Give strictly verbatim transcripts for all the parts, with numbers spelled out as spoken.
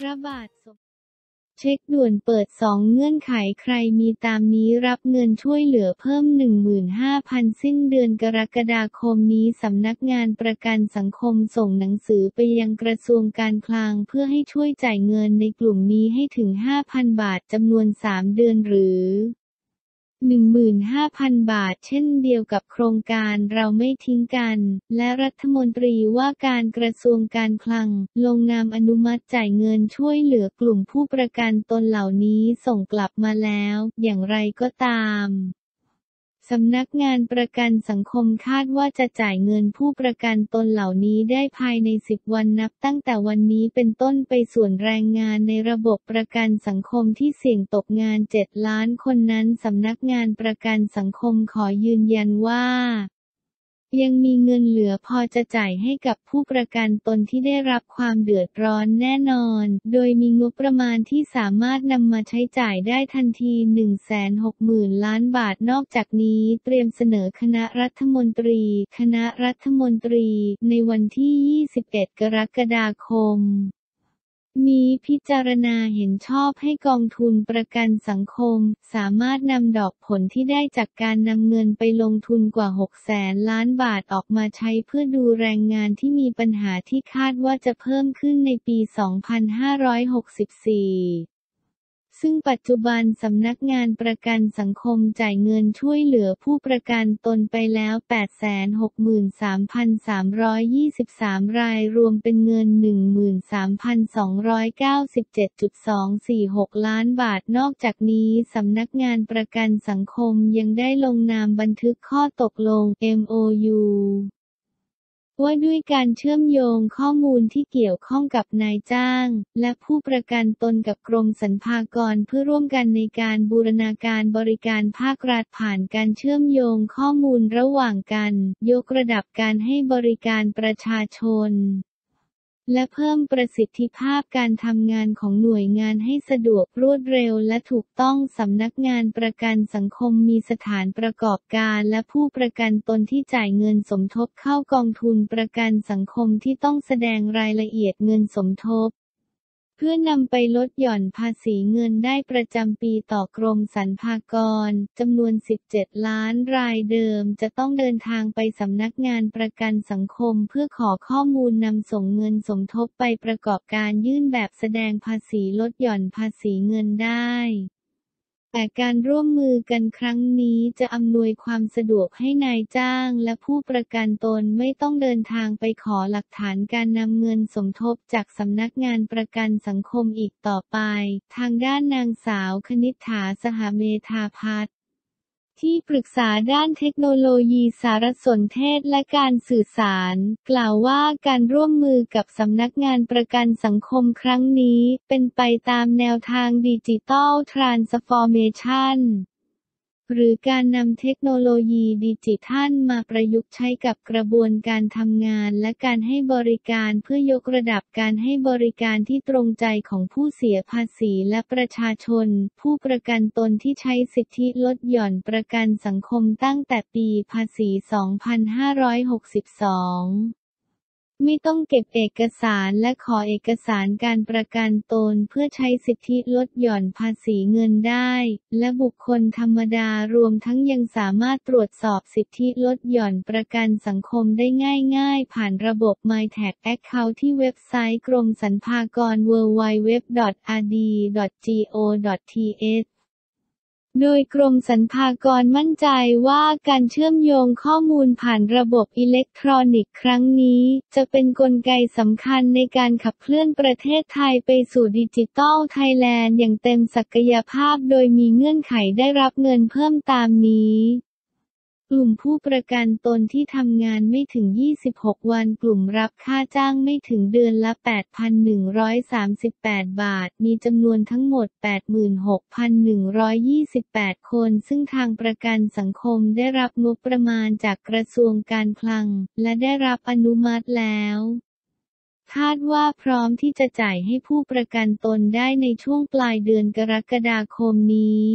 ระบาทสมเช็คด่วนเปิดสองเงื่อนไขใครมีตามนี้รับเงินช่วยเหลือเพิ่ม หนึ่งหมื่นห้าพัน สิ้นเดือนกรกฎาคมนี้สำนักงานประกันสังคมส่งหนังสือไปยังกระทรวงการคลังเพื่อให้ช่วยจ่ายเงินในกลุ่มนี้ให้ถึง ห้าพัน บาทจำนวนสามเดือนหรือ หนึ่งหมื่นห้าพัน บาทเช่นเดียวกับโครงการเราไม่ทิ้งกันและรัฐมนตรีว่าการกระทรวงการคลังลงนามอนุมัติจ่ายเงินช่วยเหลือกลุ่มผู้ประกันตนเหล่านี้ส่งกลับมาแล้วอย่างไรก็ตามสำนักงานประกันสังคมคาดว่าจะจ่ายเงินผู้ประกันตนเหล่านี้ได้ภายในสิบวันนับตั้งแต่วันนี้เป็นต้นไปส่วนแรงงานในระบบประกันสังคมที่เสี่ยงตกงานเจ็ดล้านคนนั้นสำนักงานประกันสังคมขอยืนยันว่ายังมีเงินเหลือพอจะจ่ายให้กับผู้ประกันตนที่ได้รับความเดือดร้อนแน่นอนโดยมีงบประมาณที่สามารถนำมาใช้จ่ายได้ทันที หนึ่งแสนหกหมื่น ล้านบาทนอกจากนี้เตรียมเสนอคณะรัฐมนตรีคณะรัฐมนตรีในวันที่ ยี่สิบเอ็ด กรกฎาคมนี้พิจารณาเห็นชอบให้กองทุนประกันสังคมสามารถนำดอกผลที่ได้จากการนำเงินไปลงทุนกว่าหกแสนล้านบาทออกมาใช้เพื่อดูแรงงานที่มีปัญหาที่คาดว่าจะเพิ่มขึ้นในปี สองพันห้าร้อยหกสิบสี่ ซึ่งปัจจุบันสำนักงานประกันสังคมจ่ายเงินช่วยเหลือผู้ประกันตนไปแล้ว แปดแสนหกหมื่นสามพันสามร้อยยี่สิบสาม รายรวมเป็นเงิน หนึ่งหมื่นสามพันสองร้อยเก้าสิบเจ็ดจุดสองสี่หก ล้านบาทนอกจากนี้สำนักงานประกันสังคมยังได้ลงนามบันทึกข้อตกลง เอ็ม โอ ยู ว่าด้วยการเชื่อมโยงข้อมูลที่เกี่ยวข้องกับนายจ้างและผู้ประกันตนกับกรมสรรพากรเพื่อร่วมกันในการบูรณาการบริการภาครัฐผ่านการเชื่อมโยงข้อมูลระหว่างกันยกระดับการให้บริการประชาชนและเพิ่มประสิทธิภาพการทำงานของหน่วยงานให้สะดวกรวดเร็วและถูกต้องสำนักงานประกันสังคมมีสถานประกอบการและผู้ประกันตนที่จ่ายเงินสมทบเข้ากองทุนประกันสังคมที่ต้องแสดงรายละเอียดเงินสมทบเพื่อนำไปลดหย่อนภาษีเงินได้ประจำปีต่อกรมสรรพากรจำนวน สิบเจ็ด ล้านรายเดิมจะต้องเดินทางไปสำนักงานประกันสังคมเพื่อขอข้อมูลนำส่งเงินสมทบไปประกอบการยื่นแบบแสดงภาษีลดหย่อนภาษีเงินได้แต่การร่วมมือกันครั้งนี้จะอำนวยความสะดวกให้นายจ้างและผู้ประกันตนไม่ต้องเดินทางไปขอหลักฐานการนำเงินสมทบจากสำนักงานประกันสังคมอีกต่อไปทางด้านนางสาวคณิษฐาสหเมธาภัทรที่ปรึกษาด้านเทคโนโลยีสารสนเทศและการสื่อสารกล่าวว่าการร่วมมือกับสำนักงานประกันสังคมครั้งนี้เป็นไปตามแนวทางดิจิทัลทรานส์ฟอร์เมชันหรือการนำเทคโนโลยีดิจิทัลมาประยุกต์ใช้กับกระบวนการทำงานและการให้บริการเพื่อยกระดับการให้บริการที่ตรงใจของผู้เสียภาษีและประชาชนผู้ประกันตนที่ใช้สิทธิลดหย่อนประกันสังคมตั้งแต่ปีภาษี สองพันห้าร้อยหกสิบสองไม่ต้องเก็บเอกสารและขอเอกสารการประกันตนเพื่อใช้สิทธิลดหย่อนภาษีเงินได้และบุคคลธรรมดารวมทั้งยังสามารถตรวจสอบสิทธิลดหย่อนประกันสังคมได้ง่ายๆผ่านระบบ My Tax Account ที่เว็บไซต์กรมสรรพากร ดับเบิลยู ดับเบิลยู ดับเบิลยู ดอท อาร์ ดี ดอท จี โอ ดอท ที เอชโดยกรมสรรพากรมั่นใจว่าการเชื่อมโยงข้อมูลผ่านระบบอิเล็กทรอนิกส์ครั้งนี้จะเป็นกลไกสำคัญในการขับเคลื่อนประเทศไทยไปสู่ดิจิทัลไทยแลนด์อย่างเต็มศักยภาพโดยมีเงื่อนไขได้รับเงินเพิ่มตามนี้กลุ่มผู้ประกันตนที่ทำงานไม่ถึงยี่สิบหกวันกลุ่มรับค่าจ้างไม่ถึงเดือนละ แปดพันหนึ่งร้อยสามสิบแปด บาทมีจำนวนทั้งหมด แปดหมื่นหกพันหนึ่งร้อยยี่สิบแปด คนซึ่งทางประกันสังคมได้รับงบประมาณจากกระทรวงการคลังและได้รับอนุมัติแล้วคาดว่าพร้อมที่จะจ่ายให้ผู้ประกันตนได้ในช่วงปลายเดือนกรกฎาคมนี้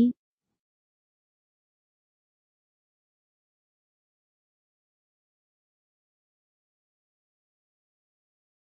ก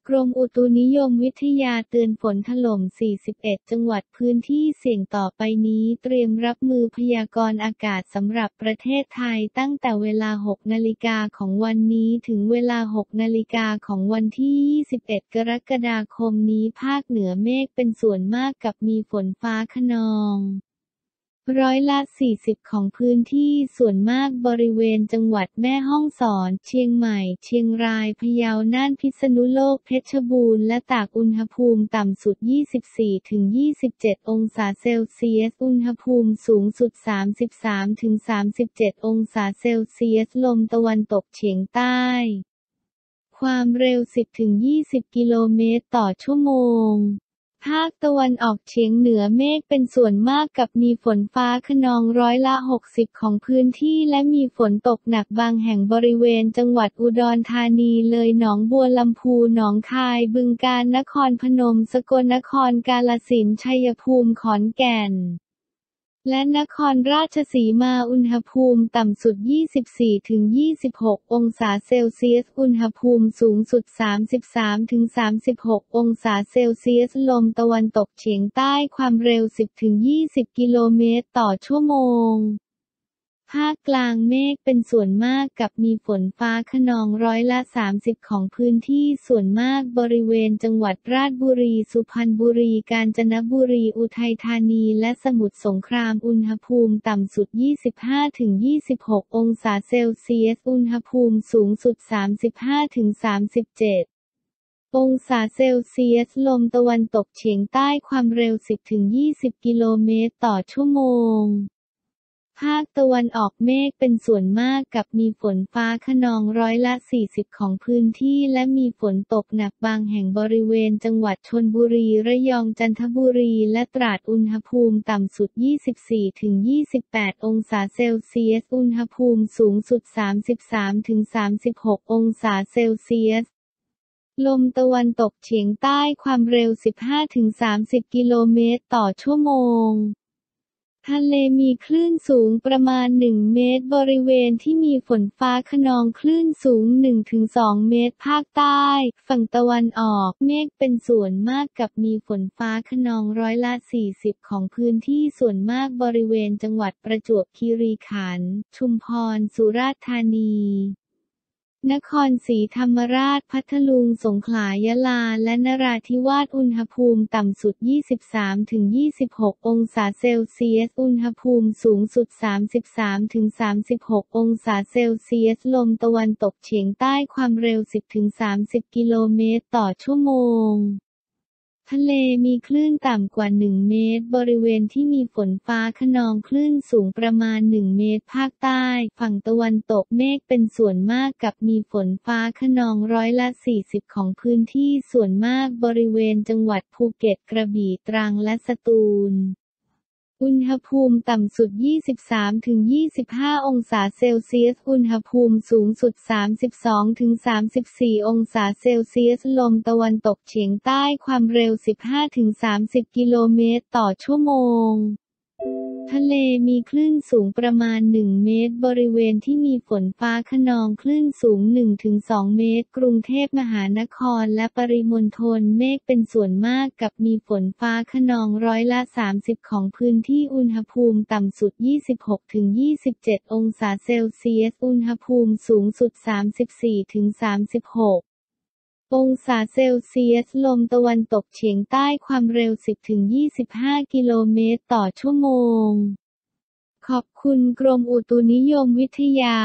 กรมอุตุนิยมวิทยาเตือนฝนถล่ม สี่สิบเอ็ด จังหวัดพื้นที่เสี่ยงต่อไปนี้เตรียมรับมือพยากรณ์อากาศสำหรับประเทศไทยตั้งแต่เวลา หกนาฬิกาของวันนี้ถึงเวลา หกนาฬิกาของวันที่ ยี่สิบเอ็ด กรกฎาคมนี้ภาคเหนือเมฆเป็นส่วนมากกับมีฝนฟ้าคะนองร้อยละ สี่สิบ ของพื้นที่ส่วนมากบริเวณจังหวัดแม่ฮ่องสอน เชียงใหม่ เชียงราย พะเยา น่าน พิษณุโลก เพชรบูรณ์ และตากอุณหภูมิต่ำสุด ยี่สิบสี่ถึงยี่สิบเจ็ด องศาเซลเซียส อุณหภูมิสูงสุด สามสิบสามถึงสามสิบเจ็ด องศาเซลเซียส ลมตะวันตกเฉียงใต้ ความเร็ว สิบถึงยี่สิบ กิโลเมตรต่อชั่วโมงภาคตะวันออกเฉียงเหนือเมฆเป็นส่วนมากกับมีฝนฟ้าคะนองร้อยละ หกสิบ ของพื้นที่และมีฝนตกหนักบางแห่งบริเวณจังหวัดอุดรธานีเลยหนองบัวลำพูหนองคายบึงกาฬนครพนมสกลนครกาฬสินธุ์ชัยภูมิขอนแก่นและนครราชสีมาอุณหภูมิต่ำสุด ยี่สิบสี่ถึงยี่สิบหก องศาเซลเซียสอุณหภูมิสูงสุด สามสิบสามถึงสามสิบหก องศาเซลเซียสลมตะวันตกเฉียงใต้ความเร็ว สิบถึงยี่สิบ กิโลเมตรต่อชั่วโมงภาคกลางเมฆเป็นส่วนมากกับมีฝนฟ้าคะนองร้อยละ สามสิบ ของพื้นที่ส่วนมากบริเวณจังหวัดราชบุรีสุพรรณบุรีกาญจนบุรีอุทัยธานีและสมุทรสงครามอุณหภูมิต่ำสุด ยี่สิบห้าถึงยี่สิบหก องศาเซลเซียสอุณหภูมิสูงสุด สามสิบห้าถึงสามสิบเจ็ด องศาเซลเซียสลมตะวันตกเฉียงใต้ความเร็ว สิบถึงยี่สิบ กิโลเมตรต่อชั่วโมงภาคตะวันออกเมฆเป็นส่วนมากกับมีฝนฟ้าคะนองร้อยละ สี่สิบ ของพื้นที่และมีฝนตกหนักบางแห่งบริเวณจังหวัดชลบุรีระยองจันทบุรีและตราดอุณหภูมิต่ำสุด ยี่สิบสี่ถึงยี่สิบแปด องศาเซลเซียสอุณหภูมิสูงสุด สามสิบสามถึงสามสิบหก องศาเซลเซียสลมตะวันตกเฉียงใต้ความเร็ว สิบห้าถึงสามสิบ กิโลเมตรต่อชั่วโมงทะเลมีคลื่นสูงประมาณ หนึ่ง เมตรบริเวณที่มีฝนฟ้าคะนองคลื่นสูง หนึ่งถึงสอง เมตรภาคใต้ฝั่งตะวันออกเมฆเป็นส่วนมากกับมีฝนฟ้าคะนองร้อยละ สี่สิบ ของพื้นที่ส่วนมากบริเวณจังหวัดประจวบคีรีขันธ์ชุมพรสุราษฎร์ธานีนครศรีธรรมราชพัทลุงสงขลายะลาและนราธิวาสอุณหภูมิต่ำสุด ยี่สิบสามถึงยี่สิบหก องศาเซลเซียสอุณหภูมิสูงสุด สามสิบสามถึงสามสิบหก องศาเซลเซียสลมตะวันตกเฉียงใต้ความเร็ว สิบถึงสามสิบ กิโลเมตรต่อชั่วโมงทะเลมีคลื่นต่ำกว่า หนึ่ง เมตรบริเวณที่มีฝนฟ้าคะนองคลื่นสูงประมาณ หนึ่ง เมตรภาคใต้ฝั่งตะวันตกเมฆเป็นส่วนมากกับมีฝนฟ้าคะนองร้อยละ สี่สิบ ของพื้นที่ส่วนมากบริเวณจังหวัดภูเก็ตกระบี่ตรังและสตูลอุณหภูมิต่ำสุด ยี่สิบสามถึงยี่สิบห้า องศาเซลเซียสอุณหภูมิสูงสุด สามสิบสองถึงสามสิบสี่ องศาเซลเซียสลมตะวันตกเฉียงใต้ความเร็ว สิบห้าถึงสามสิบ กิโลเมตรต่อชั่วโมงทะเลมีคลื่นสูงประมาณ หนึ่ง เมตรบริเวณที่มีฝนฟ้าคะนองคลื่นสูง หนึ่งถึงสอง เมตรกรุงเทพมหานครและปริมณฑลเมฆเป็นส่วนมากกับมีฝนฟ้าคะนองร้อยละ สามสิบ ของพื้นที่อุณหภูมิต่ำสุด ยี่สิบหกถึงยี่สิบเจ็ด องศาเซลเซียสอุณหภูมิสูงสุด สามสิบสี่ถึงสามสิบหกองศาเซลเซียสลมตะวันตกเฉียงใต้ความเร็ว สิบถึงยี่สิบห้า กิโลเมตรต่อชั่วโมงขอบคุณกรมอุตุนิยมวิทยา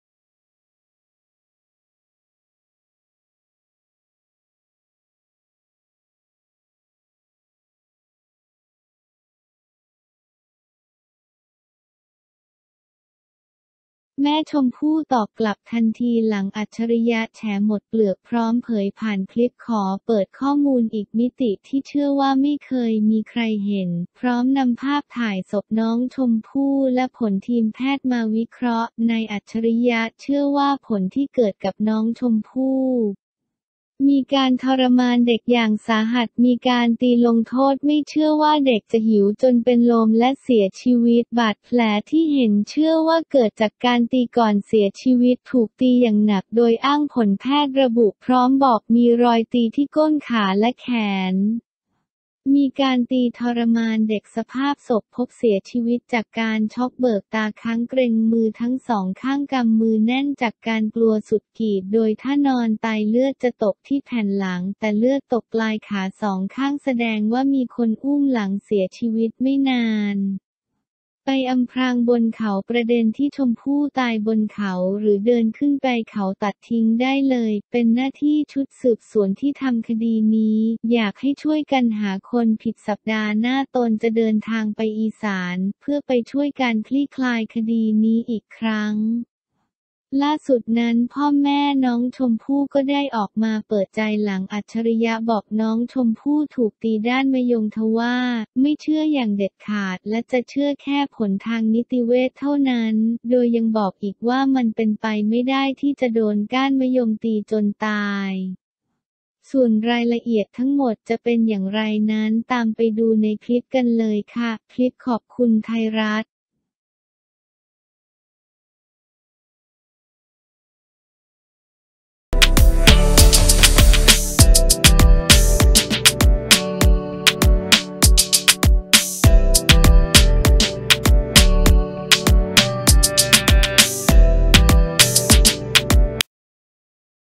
แม่ชมพู่ตอบกลับทันทีหลังอัจฉริยะแฉหมดเปลือกพร้อมเผยผ่านคลิปขอเปิดข้อมูลอีกมิติที่เชื่อว่าไม่เคยมีใครเห็นพร้อมนำภาพถ่ายศพน้องชมพู่และผลทีมแพทย์มาวิเคราะห์ในอัจฉริยะเชื่อว่าผลที่เกิดกับน้องชมพู่มีการทรมานเด็กอย่างสาหัสมีการตีลงโทษไม่เชื่อว่าเด็กจะหิวจนเป็นลมและเสียชีวิตบาดแผลที่เห็นเชื่อว่าเกิดจากการตีก่อนเสียชีวิตถูกตีอย่างหนักโดยอ้างผลแพทย์ระบุพร้อมบอกมีรอยตีที่ก้นขาและแขนมีการตีทรมานเด็กสภาพศพพบเสียชีวิตจากการช็อกเบิกตาค้างเกร็งมือทั้งสองข้างกำมือแน่นจากการกลัวสุดขีดโดยถ้านอนตายเลือดจะตกที่แผ่นหลังแต่เลือดตกปลายขาสองข้างแสดงว่ามีคนอุ้มหลังเสียชีวิตไม่นานไปอำพรางบนเขาประเด็นที่ชมพู่ตายบนเขาหรือเดินขึ้นไปเขาตัดทิ้งได้เลยเป็นหน้าที่ชุดสืบสวนที่ทำคดีนี้อยากให้ช่วยกันหาคนผิดสัปดาห์หน้าตนจะเดินทางไปอีสานเพื่อไปช่วยการคลี่คลายคดีนี้อีกครั้งล่าสุดนั้นพ่อแม่น้องชมพู่ก็ได้ออกมาเปิดใจหลังอัจฉริยะบอกน้องชมพู่ถูกตีด้านมะยงทว่าไม่เชื่ออย่างเด็ดขาดและจะเชื่อแค่ผลทางนิติเวชเท่านั้นโดยยังบอกอีกว่ามันเป็นไปไม่ได้ที่จะโดนก้านมะยมตีจนตายส่วนรายละเอียดทั้งหมดจะเป็นอย่างไรนั้นตามไปดูในคลิปกันเลยค่ะคลิปขอบคุณไทยรัฐ